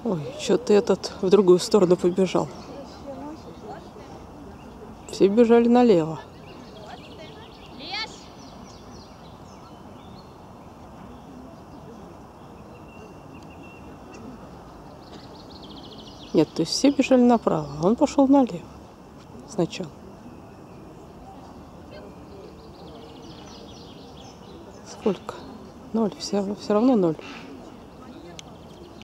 Ой, что-то этот в другую сторону побежал. Все бежали налево. Нет, то есть все бежали направо, а он пошел налево сначала. Сколько? 0, все равно 0.